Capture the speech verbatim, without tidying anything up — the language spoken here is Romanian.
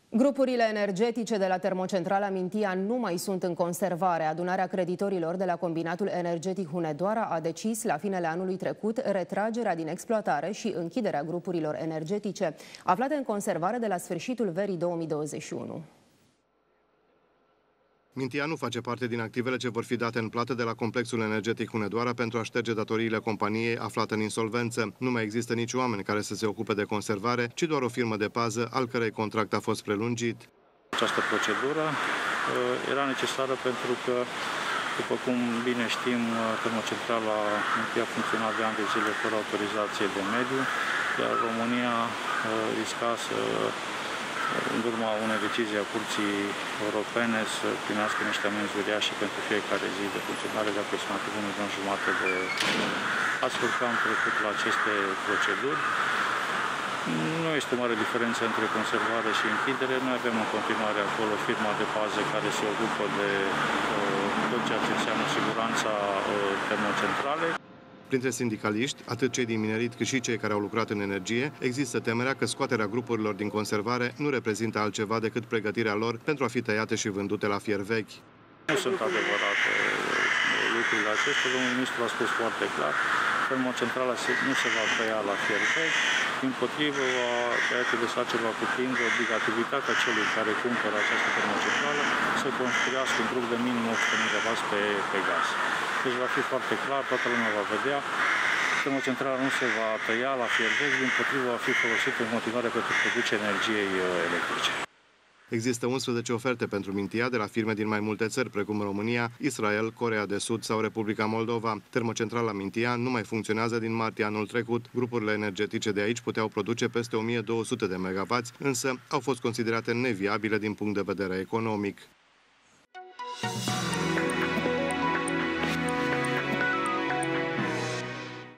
Grupurile energetice de la termocentrala Mintia nu mai sunt în conservare. Adunarea creditorilor de la Combinatul Energetic Hunedoara a decis la finele anului trecut retragerea din exploatare și închiderea grupurilor energetice aflate în conservare de la sfârșitul verii două mii douăzeci și unu. Mintia nu face parte din activele ce vor fi date în plată de la complexul energetic Hunedoara pentru a șterge datoriile companiei aflată în insolvență. Nu mai există nici oameni care să se ocupe de conservare, ci doar o firmă de pază, al cărei contract a fost prelungit. Această procedură era necesară pentru că, după cum bine știm, termocentrala Mintia a funcționat de ani de zile fără autorizație de mediu, iar România risca să, în urma unei decizii a Curții Europene, să primească niște amenzi uriașe pentru fiecare zi de funcționare de aproximativ un milion jumate de euro. Astfel că am trecut la aceste proceduri. Nu este o mare diferență între conservare și închidere. Noi avem în continuare acolo firma de pază care se ocupă de uh, tot ceea ce înseamnă siguranța uh, termocentralei. Printre sindicaliști, atât cei din minerit cât și cei care au lucrat în energie, există temerea că scoaterea grupurilor din conservare nu reprezintă altceva decât pregătirea lor pentru a fi tăiate și vândute la fier vechi. Nu sunt adevărate lucrurile acestea. Domnul ministru a spus foarte clar, termocentrala nu se va tăia la fier vechi, dimpotrivă, tăiatul de sarcină va cuprinde obligativitatea celui care cumpără această termocentrală să construiască un grup de minim opt sute de megawatt pe, pe gaz. Deci va fi foarte clar, toată lumea va vedea, termocentrala nu se va tăia la fier vechi, dimpotrivă va fi folosită în continuare pentru producerea energiei electrice. Există unsprezece oferte pentru Mintia de la firme din mai multe țări, precum România, Israel, Coreea de Sud sau Republica Moldova. Termocentrala Mintia nu mai funcționează din martie anul trecut. Grupurile energetice de aici puteau produce peste o mie două sute de megawatt, însă au fost considerate neviabile din punct de vedere economic.